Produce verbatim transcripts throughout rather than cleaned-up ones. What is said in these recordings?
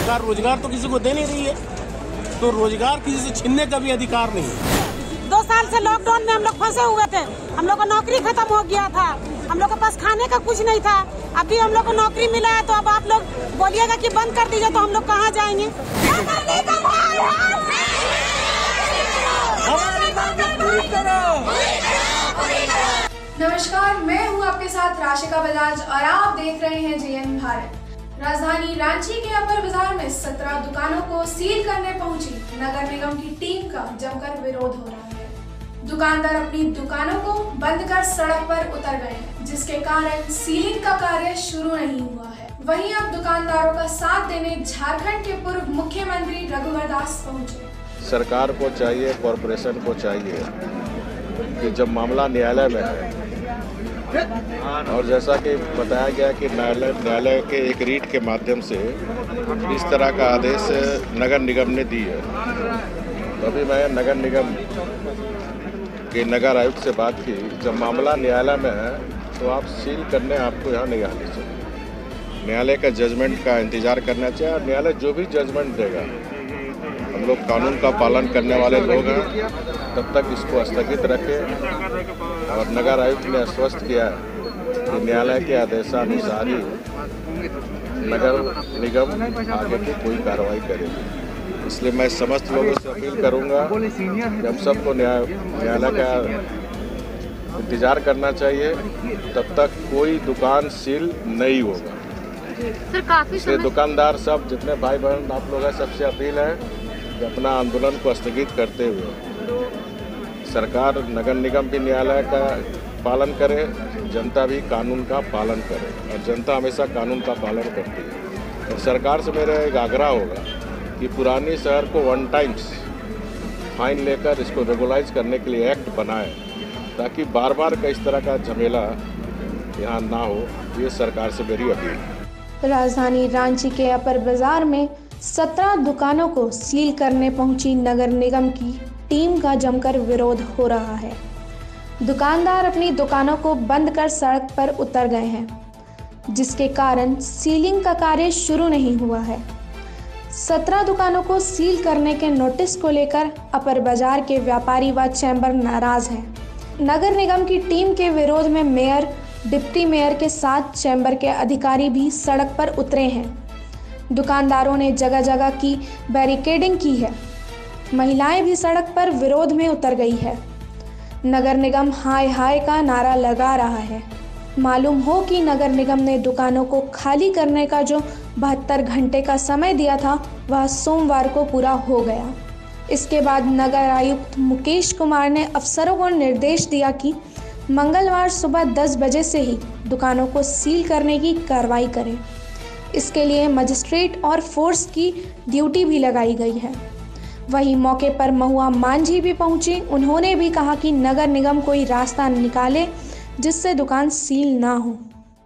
सरकार रोजगार तो किसी को दे नहीं रही है, तो रोजगार किसी से छीनने का भी अधिकार नहीं है। दो साल से लॉकडाउन में हम लोग फंसे हुए थे, हम लोग का नौकरी खत्म हो गया था, हम लोग के पास खाने का कुछ नहीं था। अभी हम लोग को नौकरी मिला है, तो अब आप लोग बोलिएगा कि बंद कर दीजिए, तो हम लोग कहाँ जाएंगे? नमस्कार, मैं हूँ आपके साथ राशिका बजाज और आप देख रहे हैं जेएन भारत। राजधानी रांची के अपर बाजार में सत्रह दुकानों को सील करने पहुंची नगर निगम की टीम का जमकर विरोध हो रहा है। दुकानदार अपनी दुकानों को बंद कर सड़क पर उतर गए हैं, जिसके कारण सीलिंग का कार्य शुरू नहीं हुआ है। वहीं अब दुकानदारों का साथ देने झारखंड के पूर्व मुख्यमंत्री रघुवर दास पहुंचे। सरकार को चाहिए, कॉरपोरेशन को चाहिए कि जब मामला न्यायालय में है, और जैसा कि बताया गया कि न्यायालय न्यायालय के एक रीट के माध्यम से इस तरह का आदेश नगर निगम ने दी है, तो अभी मैं नगर निगम के नगर आयुक्त से बात की। जब मामला न्यायालय में है तो आप सील करने आपको यहाँ नहीं आनी चाहिए, न्यायालय का जजमेंट का इंतज़ार करना चाहिए। और न्यायालय जो भी जजमेंट देगा, हम लोग कानून का पालन करने वाले लोग हैं, तब तक इसको स्थगित रखें। और नगर आयुक्त ने आश्वस्त किया है कि न्यायालय के आदेशानुसार ही नगर निगम आगे की कोई कार्रवाई करेगी। इसलिए मैं समस्त लोगों से अपील करूंगा कि हम सबको न्याय न्यायालय का इंतजार करना चाहिए, तब तक कोई दुकान सील नहीं होगा। सर, काफी इसलिए दुकानदार सब जितने भाई बहन आप लोग हैं, सबसे अपील है कि अपना आंदोलन को स्थगित करते हुए सरकार, नगर निगम भी न्यायालय का पालन करे, जनता भी कानून का पालन करे, और जनता हमेशा कानून का पालन करती है। और सरकार से मेरा एक आग्रह होगा कि पुरानी शहर को वन टाइम्स फाइन लेकर इसको रेगुलाइज करने के लिए एक्ट बनाए, ताकि बार बार का इस तरह का झमेला यहाँ ना हो। ये सरकार से मेरी अपील है। राजधानी रांची के अपर बाजार में सत्रह दुकानों को सील करने पहुंची नगर निगम की टीम का जमकर विरोध हो रहा है। दुकानदार अपनी दुकानों को बंद कर सड़क पर उतर गए हैं, जिसके कारण सीलिंग का कार्य शुरू नहीं हुआ है। सत्रह दुकानों को सील करने के नोटिस को लेकर अपर बाजार के व्यापारी व चैम्बर नाराज हैं। नगर निगम की टीम के विरोध में मेयर, डिप्टी मेयर के साथ चैम्बर के अधिकारी भी सड़क पर उतरे हैं। दुकानदारों ने जगह जगह की बैरिकेडिंग की है, महिलाएं भी सड़क पर विरोध में उतर गई है। नगर निगम हाय हाय का नारा लगा रहा है। मालूम हो कि नगर निगम ने दुकानों को खाली करने का जो बहत्तर घंटे का समय दिया था, वह सोमवार को पूरा हो गया। इसके बाद नगर आयुक्त मुकेश कुमार ने अफसरों को निर्देश दिया कि मंगलवार सुबह दस बजे से ही दुकानों को सील करने की कार्रवाई करें। इसके लिए मजिस्ट्रेट और फोर्स की ड्यूटी भी लगाई गई है। वहीं मौके पर महुआ मांझी भी पहुंची। उन्होंने भी कहा कि नगर निगम कोई रास्ता निकाले जिससे दुकान सील ना हो।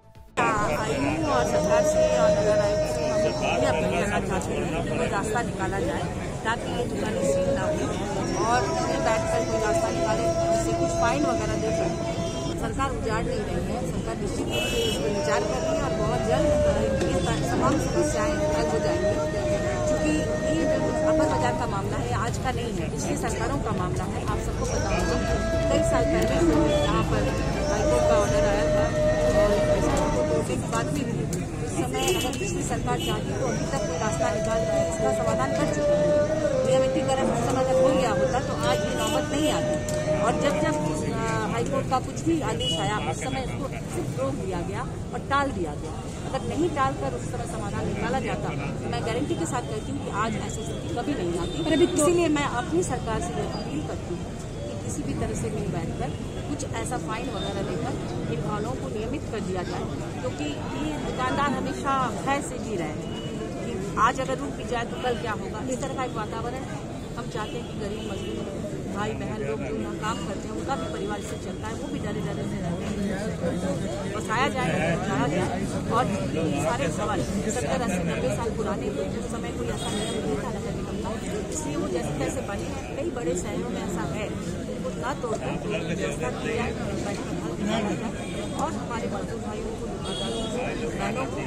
और सरकार से और नगर आयुक्त से हम लोग ये अपील करना चाहते हैं कि कोई रास्ता निकाला जाए ताकि ये दुकानें सील ना हो, और उसमें बैठ कर कोई रास्ता निकाले जिससे कुछ फाइन वगैरह दे सकें। सरकार उजाड़ नहीं रही है, सरकार निश्चित रूप से इसको विचार कर रही है और बहुत जल्द ये तमाम समस्याएं हल हो जाएंगी। क्योंकि ये अपर बाजार का मामला है, आज का नहीं है, पिछली सरकारों का मामला है। आप सबको पता होगा कई साल पहले यहाँ पर हाईकोर्ट का ऑर्डर आया था और कोर्ट की बात भी हुई। उस समय अगर पिछली सरकार चाहती तो अभी तक कोई रास्ता निकाल कर इसका समाधान कर चुकी है। नियमितीकरण उस समय तक हो गया होता तो आज ये नौबत नहीं आती। और जब जब हाईकोर्ट का कुछ भी आदेश आया, उस समय इसको सिर्फ रोक दिया गया और टाल दिया गया। अगर नहीं टाल कर उस समय समाधान निकाला जाता तो मैं गारंटी के साथ कहती हूँ कि आज ऐसी स्थिति कभी नहीं आती। इसीलिए मैं अपनी सरकार से अपील करती हूँ कि किसी भी तरह से मिल बैठ कर कुछ ऐसा फाइन वगैरह लेकर इन भावनाओं को नियमित कर दिया जाए, क्योंकि ये दुकानदार हमेशा भय से जी रहे हैं कि आज अगर रुक भी जाए तो कल क्या होगा। इस तरह का एक वातावरण है। हम चाहते हैं कि गरीब मजदूर भाई बहन लोग जो यहाँ काम करते हैं, उनका भी परिवार इससे चलता है, वो भी डरे डरे से रहते हैं। बसाया जाए, बचाया जाए। और ये सारे सवाल सत्तर अस्सी नब्बे साल पुराने थे, उस समय कोई ऐसा नियम नहीं था नगर निगम का, इसलिए वो जैसे तैसे बने हैं। कई बड़े शहरों में ऐसा है, उनको न तोड़कर व्यवस्था की जाए और हमारे मजदूर भाइयों को, दुकानदारों को, बहनों को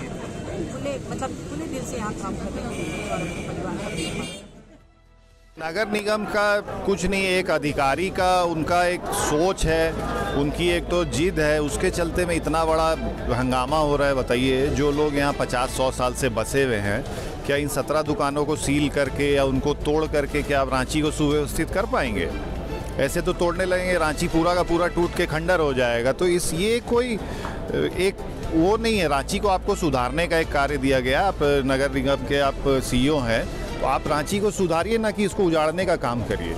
खुले मतलब खुले दिल से यहाँ काम कर रहे हैं और अपने परिवार का। नगर निगम का कुछ नहीं, एक अधिकारी का उनका एक सोच है, उनकी एक तो जिद है, उसके चलते में इतना बड़ा हंगामा हो रहा है। बताइए, जो लोग यहाँ पचास सौ साल से बसे हुए हैं, क्या इन सत्रह दुकानों को सील करके या उनको तोड़ करके क्या आप रांची को सुव्यवस्थित कर पाएंगे? ऐसे तो तोड़ने लगेंगे, रांची पूरा का पूरा टूट के खंडर हो जाएगा। तो इस ये कोई एक वो नहीं है। रांची को आपको सुधारने का एक कार्य दिया गया, आप नगर निगम के आप सीईओ हैं, तो आप रांची को सुधारिए, ना कि इसको उजाड़ने का काम करिए।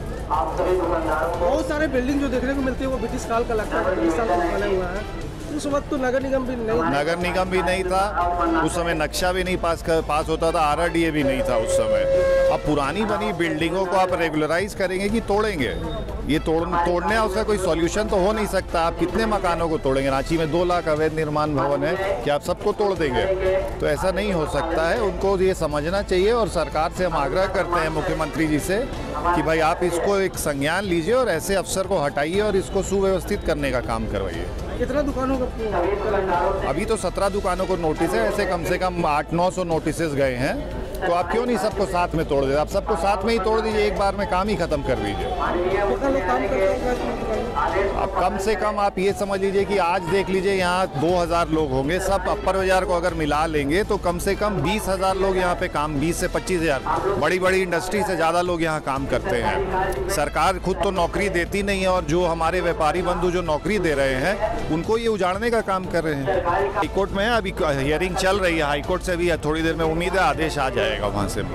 बहुत सारे बिल्डिंग जो देखने को मिलती है वो ब्रिटिश काल का लगता है, ब्रिटिश काल का बना हुआ है। उस वक्त तो नगर निगम भी नहीं नगर निगम भी नहीं था उस समय, नक्शा भी नहीं पास कर, पास होता था, आरआरडीए भी नहीं था उस समय। अब पुरानी बनी बिल्डिंगों को आप रेगुलराइज करेंगे कि तोड़ेंगे? ये तोड़ तोड़ने उसका कोई सॉल्यूशन तो हो नहीं सकता। आप कितने मकानों को तोड़ेंगे? रांची में दो लाख अवैध निर्माण भवन है, कि आप सबको तोड़ देंगे? तो ऐसा नहीं हो सकता है। उनको ये समझना चाहिए और सरकार से हम आग्रह करते हैं मुख्यमंत्री जी से कि भाई आप इसको एक संज्ञान लीजिए और ऐसे अफसर को हटाइए और इसको सुव्यवस्थित करने का काम करवाइए। कितना दुकानों का? अभी तो सत्रह दुकानों को नोटिस है, ऐसे कम से कम आठ नौ सौ नोटिस गए हैं। तो आप क्यों नहीं सबको साथ में तोड़ देते? आप सबको साथ में ही तोड़ दीजिए, एक बार में काम ही खत्म कर दीजिए। कितना लोग काम करते हैं? अब कम से कम आप ये समझ लीजिए कि आज देख लीजिए यहाँ दो हज़ार लोग होंगे, सब अपर बाजार को अगर मिला लेंगे तो कम से कम बीस हज़ार लोग यहाँ पे काम, बीस से पच्चीस हज़ार बड़ी बड़ी इंडस्ट्री से ज़्यादा लोग यहाँ काम करते हैं। सरकार खुद तो नौकरी देती नहीं है और जो हमारे व्यापारी बंधु जो नौकरी दे रहे हैं उनको ये उजाड़ने का काम कर रहे हैं। हाईकोर्ट में अभी हियरिंग चल रही है, हाईकोर्ट से भी थोड़ी देर में उम्मीद है आदेश आ जाएगा वहाँ से।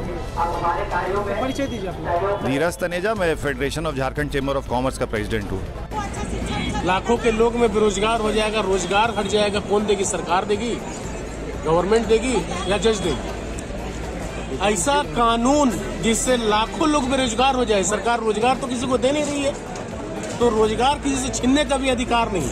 परिचय दीजिए अपना। धीरज तनेजा, मैं federation of Jharkhand chamber of commerce का प्रेसिडेंट हूँ। लाखों के लोग में बेरोजगार हो जाएगा, रोजगार हट जाएगा। कौन देगी? सरकार देगी, गवर्नमेंट देगी या जज देगी? ऐसा कानून जिससे लाखों लोग बेरोजगार हो जाए, सरकार रोजगार तो किसी को दे नहीं रही है, तो रोजगार किसी से छीनने का भी अधिकार नहीं।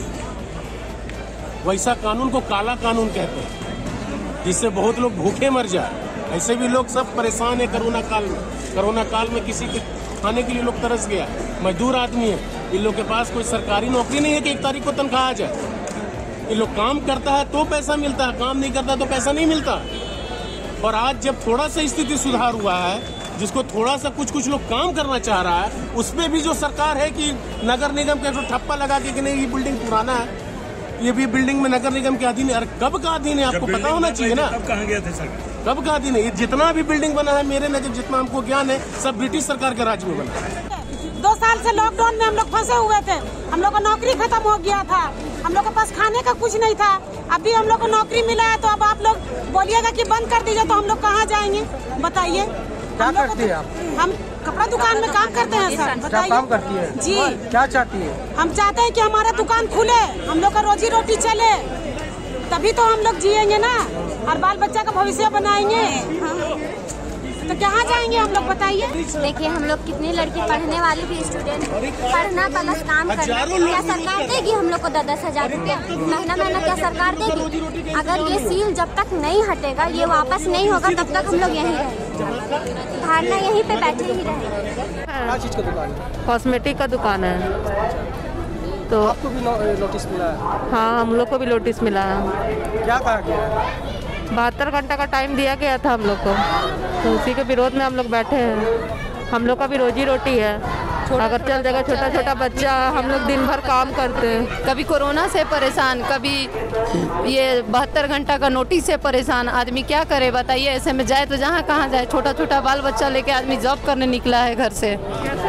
वैसा कानून को काला कानून कहते हैं, जिससे बहुत लोग भूखे मर जाए। ऐसे भी लोग सब परेशान है कोरोना काल में। कोरोना काल में किसी के खाने के लिए लोग तरस गया, मजदूर आदमी है, इन लोग के पास कोई सरकारी नौकरी नहीं है कि एक तारीख को तनख्वाह आ जाए। ये लोग काम करता है तो पैसा मिलता है, काम नहीं करता तो पैसा नहीं मिलता। और आज जब थोड़ा सा स्थिति सुधार हुआ है, जिसको थोड़ा सा कुछ कुछ लोग काम करना चाह रहा है, उसमें भी जो सरकार है कि नगर निगम के जो ठप्पा लगा के कि नहीं ये बिल्डिंग पुराना है, ये भी बिल्डिंग में नगर निगम के अधीन है। अरे कब का अधीन है? आपको पता होना चाहिए ना, कब कहाँ गया था सरकार? कब का अधीन है? ये जितना भी बिल्डिंग बना है, मेरे नजर जितना हमको ज्ञान है, सब ब्रिटिश सरकार के राज में बना है। दो साल से लॉकडाउन में हम लोग फंसे हुए थे, हम लोग को नौकरी खत्म हो गया था, हम लोग के पास खाने का कुछ नहीं था। अभी हम लोग को नौकरी मिला है, तो अब आप लोग बोलिएगा कि बंद कर दीजिए, तो हम लोग कहाँ जाएंगे? बताइए। क्या करती है आप? हम कपड़ा दुकान में काम करते हैं सर। बताइए। काम करती है जी। क्या चाहती है? हम चाहते हैं कि हमारा दुकान खुले, हम लोग का रोजी रोटी चले, तभी तो हम लोग जिएंगे ना, और बाल बच्चा का भविष्य बनाएंगे। तो कहाँ जाएंगे हम लोग? बताइए। देखिए, हम लोग कितनी लड़की पढ़ने वाली भी स्टूडेंट, पढ़ना प्लस काम करना, क्या सरकार देगी हम लोग को दस दस हजार रुपया महीना महीना? क्या सरकार देगी? अगर ये सील जब तक नहीं हटेगा, ये वापस नहीं होगा, तब तक हम लोग यहीं रहेंगे, धारणा यहीं पे बैठे ही रहेंगे। क्या चीज का दुकान है? कॉस्मेटिक का दुकान है। तो आपको भी नोटिस मिला है? हाँ, हम लोग को भी नोटिस मिला है। क्या कहा गया है? बहत्तर घंटा का टाइम दिया गया था हम लोग को, तो उसी के विरोध में हम लोग बैठे हैं। हम लोग का भी रोजी रोटी है, अगर चल जाएगा, छोटा छोटा बच्चा, हम लोग दिन भर काम करते हैं। कभी कोरोना से परेशान, कभी ये बहत्तर घंटा का नोटिस से परेशान। आदमी क्या करे बताइए? ऐसे में जाए तो जहाँ कहाँ जाए? छोटा छोटा बाल बच्चा लेके आदमी जॉब करने निकला है घर से।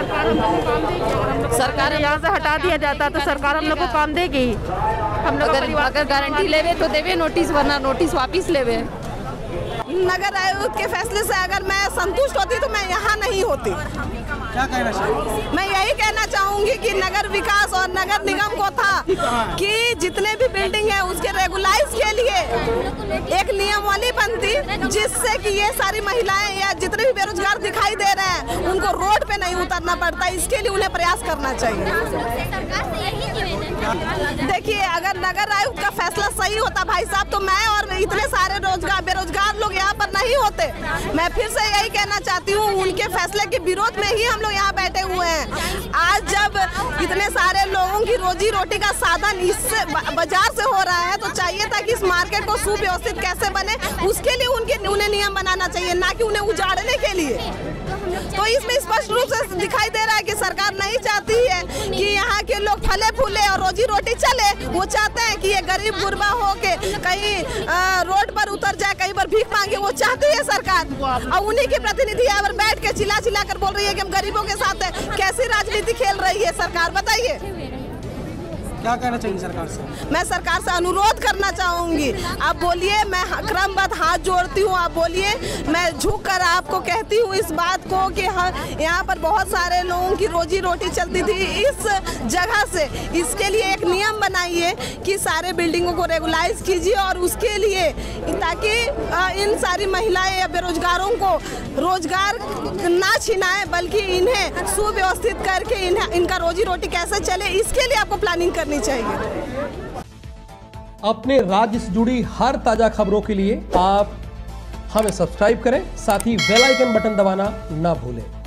सरकार यहाँ से हटा दिया जाता तो सरकार हम लोग को काम देगी। हम लोग अगर अगर गारंटी लेवे तो देवे नोटिस, वरना नोटिस वापिस लेवे। नगर आयोग के फैसले से अगर मैं संतुष्ट होती तो मैं यहाँ नहीं होती। क्या कहना चाहिए? मैं यही कहना चाहूंगी कि नगर विकास और नगर निगम को था कि जितने भी बिल्डिंग है उसके रेगुलाइज के लिए एक नियमावली बनती, जिससे कि ये सारी महिलाएं या जितने भी बेरोजगार दिखाई दे रहे हैं उनको रोड पे नहीं उतरना पड़ता। इसके लिए उन्हें प्रयास करना चाहिए। देखिए, अगर नगर आयुक्त का फैसला सही होता भाई साहब, तो मैं और इतने सारे रोजगार बेरोजगार लोग यहाँ पर नहीं होते। मैं फिर से यही कहना चाहती हूँ, उनके फैसले के विरोध में ही हम लोग यहाँ बैठे हुए हुए हैं। आज जब इतने सारे लोगों की रोजी रोटी का साधन इससे बाजार से हो रहा है तो चाहिए था कि इस मार्केट को सुव्यवस्थित कैसे बने, उसके लिए उनके उन्हें नियम बनाना चाहिए, ना कि उन्हें उजाड़ने के लिए। तो इसमें स्पष्ट रूप से दिखाई दे रहा है कि सरकार नहीं चाहती है कि यहाँ के लोग फले फूले और रोजी रोटी चले। वो चाहते हैं कि ये गरीब गुरबा हो के कहीं रोड पर उतर जाए, कहीं पर भीख मांगे, वो चाहती है सरकार। और उन्हीं की प्रतिनिधि यहाँ पर बैठ के चिल्ला चिल्ला कर बोल रही है कि हम गरीबों के साथ है। कैसी राजनीति खेल रही है सरकार, बताइए। क्या कहना चाहिए सरकार से? मैं सरकार से अनुरोध करना चाहूंगी, आप बोलिए, मैं क्रमबद्ध हाथ जोड़ती हूँ, आप बोलिए। मैं झुक कर आपको कहती हूँ इस बात को कि यहाँ पर बहुत सारे लोगों की रोजी रोटी चलती थी इस जगह से। इसके लिए एक नियम बनाइए कि सारे बिल्डिंगों को रेगुलाइज कीजिए और उसके लिए ताकि इन सारी महिलाएं या बेरोजगारों को रोजगार ना छिनाए, बल्कि इन्हें सुव्यवस्थित करके इन्हें इनका रोजी रोटी कैसे चले, इसके लिए आपको प्लानिंग करनी चाहिए। अपने राज्य से जुड़ी हर ताजा खबरों के लिए आप हमें सब्सक्राइब करें, साथ ही बेल आइकन बटन दबाना ना भूलें।